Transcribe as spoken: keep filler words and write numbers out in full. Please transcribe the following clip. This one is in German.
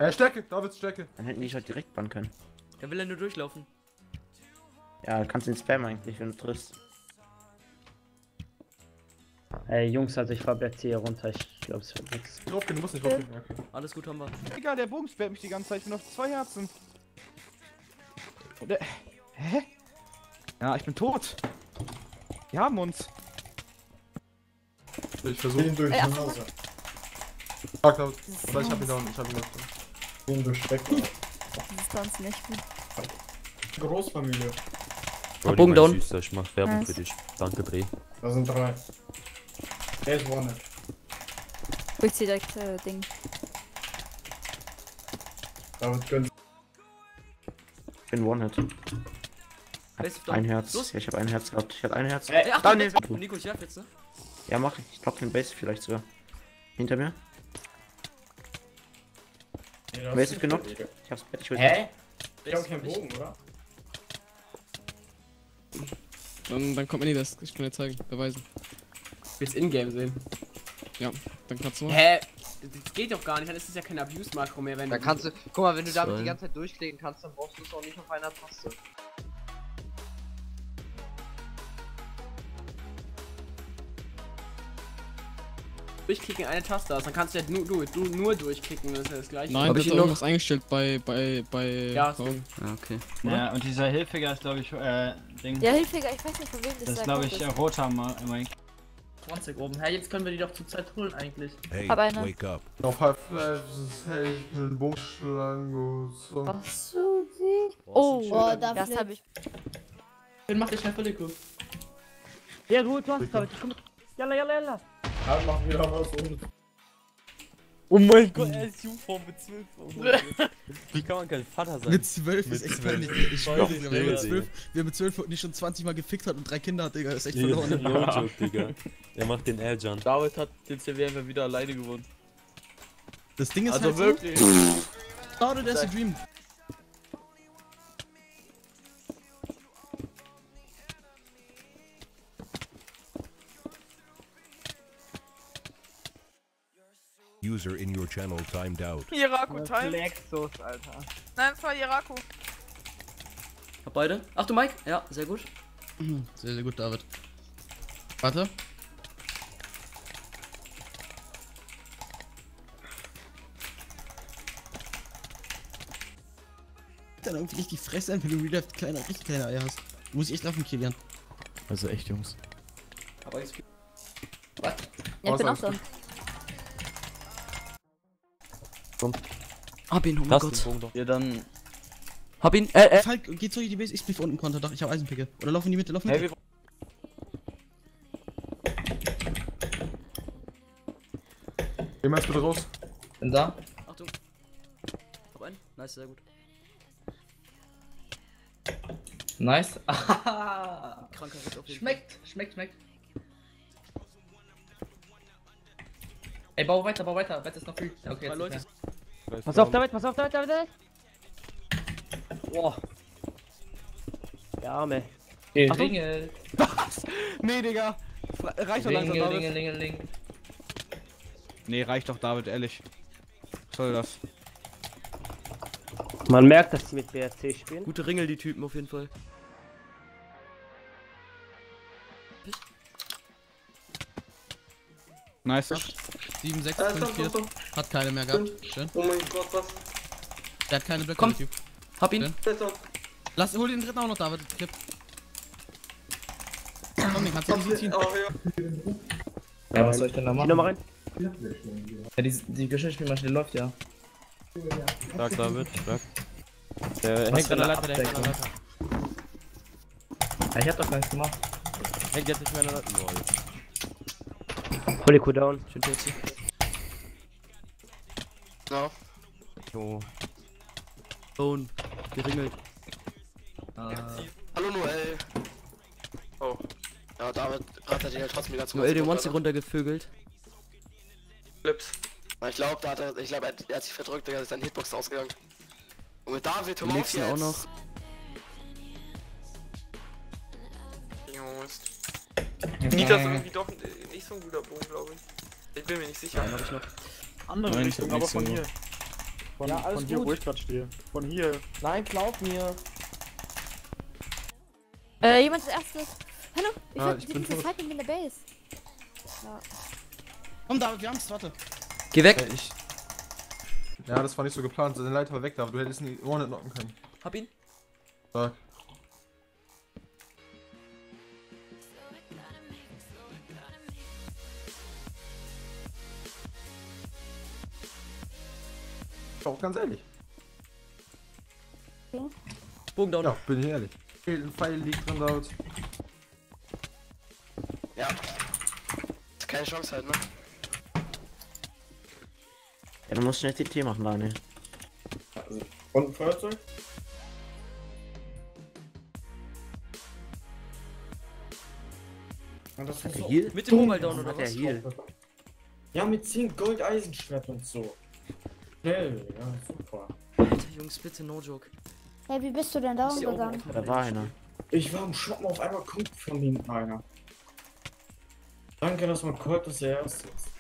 Äh, Stärke, Davids Stärke. Dann hätten die dich halt direkt bannen können. Er will ja nur durchlaufen. Ja, kannst du den Spam eigentlich, wenn du triffst. Ey, Jungs, also ich fahr jetzt hier runter. Ich glaube, es wird nichts. Draufgehen, du musst nicht draufgehen. Okay. Alles gut haben wir. Egal, der Bogen sperrt mich die ganze Zeit. Ich bin auf zwei Herzen. Und der... Hä? Ja, ich bin tot. Wir haben uns. Ich versuche ihn durch. Ey, nach Hause. Fuck, David. Aber ich hab ihn down, ich hab ihn down. Den durchsteckt. Das ist ganz nicht gut. Großfamilie. Hab Bogen down. Süßer, ich mach Werbung Nice. für dich. Danke, Bre. Da sind drei. Er ist one. Ich zieh direkt äh, Ding. David gönnt. Ich bin One-Hit. Best of Ein down. Herz. Los. Ja, ich hab ein Herz gehabt. Ich hab ein Herz. Ey, ach, Da, nee. nee. Nico, ich werf jetzt, ne? Ja, mach ich. Ich block den Base vielleicht sogar. Hinter mir. Wer ist genockt? Ich hab's Bett, ich will. Hä? Ich Base hab keinen für mich. Bogen, oder? Dann, dann kommt mir nie das. Ich kann dir zeigen, beweisen. Willst in-game sehen? Ja, dann kannst du mal. Hä? Das geht doch gar nicht, dann ist es ja kein Abuse-Makro mehr, wenn Da du... kannst du, guck mal, wenn du damit Zwei. die ganze Zeit durchklicken kannst, dann brauchst du es auch nicht auf einer Taste. durchklicken eine Taste hast, dann kannst du ja nur, du, du nur durchklicken, das ist ja das gleiche. Nein, Hab das ich ist ihn noch? irgendwas eingestellt bei, bei, bei... Ja, Kaum. Ja, okay. Ja, und dieser Hilfiger ist, glaube ich, äh, Ding. Ja, Hilfiger, ich weiß nicht von wem das Das ist, da glaube kommt. ich, äh, roter Mike. zwanzig oben. Hey, jetzt können wir die doch zur Zeit holen eigentlich. Hey, Hab eine. wake up. Auf Half Life ist hey, ich bin Bogenschlange. So. Hast du sie? Oh, Oh, das da habe ich. Dann mach dich schnell völlig gut. Ja, du, du hast, David. Komm. Jalla, jalla, jalla. Halt, machen wir was um. Oh mein Gott, er ist Jungform mit zwölf. Oh mein Gott. Wie kann man kein Vater sein? Mit zwölf ist echt zwölf. peinlich. Ich schwöre, Doch, wer mit Digga. zwölf, wer mit zwölf nicht schon zwanzig Mal gefickt hat und drei Kinder hat, Digga, ist echt Ja, verloren. no joke, Digga. Er macht den Airjump. David hat den C W einfach wieder alleine gewonnen. Das Ding ist Also halt wirklich. so, started as a dream. User in your channel timed out. Jiraku Time. Lexus, Alter. Nein, es war Jiraku. Hab beide. Ach du Mike? Ja, sehr gut. Sehr, sehr gut, David. Warte. Dann irgendwie richtig fress ein, wenn du wieder kleine, richtig kleine Eier hast. Muss ich echt laufen, Kilian. Also echt, Jungs. Aber ich Ja, ich bin auch da. Hab ihn, oh mein Das Gott. ist ein Bogen doch. Ja, dann. Hab ihn, äh, äh. Falk, geh zurück in die Base, ich blieb unten Konterdach, ich hab Eisenpicke. Oder lauf in die Mitte, lauf in die Mitte. Geh mal jetzt bitte raus. Bin da? Achtung. Hab einen. Nice, sehr gut. Nice. Ah. Kranker Ritt auf jeden Schmeckt, schmeckt, schmeckt. Ey, bau weiter, bau weiter, weiter ist noch free. Ja, okay, Zwei jetzt Leute. nicht mehr. Pass auf, David, pass auf, David, David, David. Boah. Der Arme. Klingel, Was? Nee, Digga. Fra- Reicht doch langsam, David. Klingelingeling. Nee, reicht doch, David, ehrlich. Was soll das? Man merkt, dass sie mit B R C spielen. Gute Ringel, die Typen auf jeden Fall. Nice. sieben, sechs, fünf, vier. Hat keine mehr gehabt. Schön. Oh mein Gott, was? Der hat keine Blöcke. Komm. Typ. Hab ihn. Schön. Lass, hol den dritten auch noch, David. Clip. Komm, den kannst du nicht ziehen. Ja, was soll ich denn da Zieh machen? nochmal rein. Ja, die, die Geschirrspülmaschine läuft ja. Stark, David, stark. Der Was hängt für an der eine Leiter, der hängt an der Leiter. Ja, ich hab doch gar nichts gemacht. Hängt jetzt nicht mehr an der Leiter. Holy Cooldown. Schön Pilze. No. Jo. Bone. Geringelt. Hallo Noel. Oh. Ja, David rattert ihn ja trotzdem wieder zu. Noel den Monster runtergevögelt. Clips. Ich glaube, da hat er, ich glaube, er, er hat sich verdrückt, Digga, ist seine Hitbox ausgegangen. Und mit David, hör Die mal auf nächsten auch jetzt. noch. Jungs. Nita ist irgendwie doch nicht so ein guter Bogen, glaube ich. Ich bin mir nicht sicher. Nein, hab ich noch. Andere Nein, Richtung, ich hab aber nichts von so. hier. Von, Ja, alles von hier, gut. wo ich gerade stehe. Von hier. Nein, glaub mir. Äh, jemand ist erstes. Hallo, ich, Ah, hab, ich die bin ganze tot. Zeit mit mir in der Base. Ja. Komm, David, wir haben's, warte. Geh weg. Äh, ich. Ja, das war nicht so geplant. Seine Leiter war weg, aber du hättest ihn ohne knocken können. Hab ihn. Sag. Auch ganz ehrlich. Bogen down. Ja, bin ich ehrlich. Ein Pfeil liegt drin dort. Ja. Keine Chance halt, ne? Ja, du musst schnell T T machen, Daniel. Also, und ein Feuerzeug? Und das Hat ist er so Heal? Mit dem dumm, Mobile down Mann. oder Hat er was? Heal? Ja, mit zehn Gold-Eisenschwert und so. Schnell, ja, super. Alter Jungs, bitte, no joke. Hey, wie bist du denn da Ist die Augen umgegangen? aufmachen, Da war einer. Ich war am Shoppen, auf einmal kommt von hinten einer. Danke, dass man Colt das erste ist.